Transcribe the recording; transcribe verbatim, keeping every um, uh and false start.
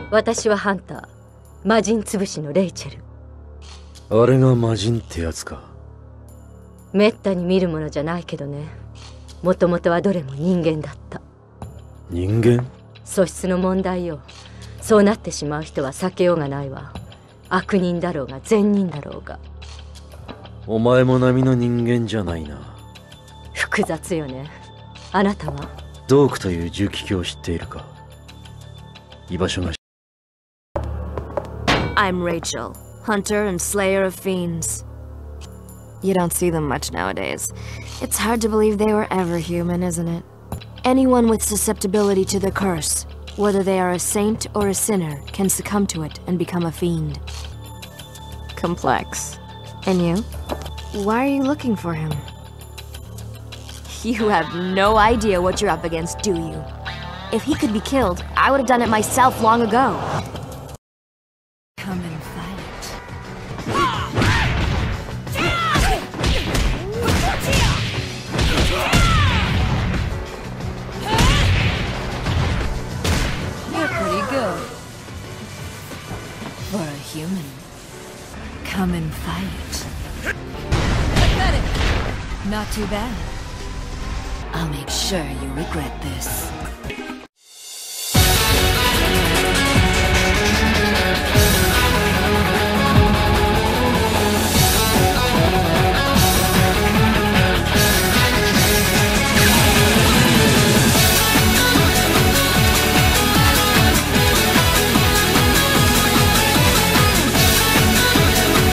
私はハンター、魔人潰しのレイチェル。 あれが魔人ってやつか。 めったに見るものじゃないけどね。もともとはどれも人間だった。 人間？ 素質の問題よ。そうなってしまう人は避けようがないわ。悪人だろうが善人だろうが。 お前も並の人間じゃないな。 複雑よね。あなたは？ ドークという重機卿を知っているか？居場所が。 I'm Rachel, hunter and slayer of fiends. You don't see them much nowadays. It's hard to believe they were ever human, isn't it? Anyone with susceptibility to the curse, whether they are a saint or a sinner, can succumb to it and become a fiend. Complex. And you? Why are you looking for him? You have no idea what you're up against, do you? If he could be killed, I would have done it myself long ago. Come and fight. You're pretty good. For a human. Come and fight. Pathetic. Not too bad. I'll make sure you regret this.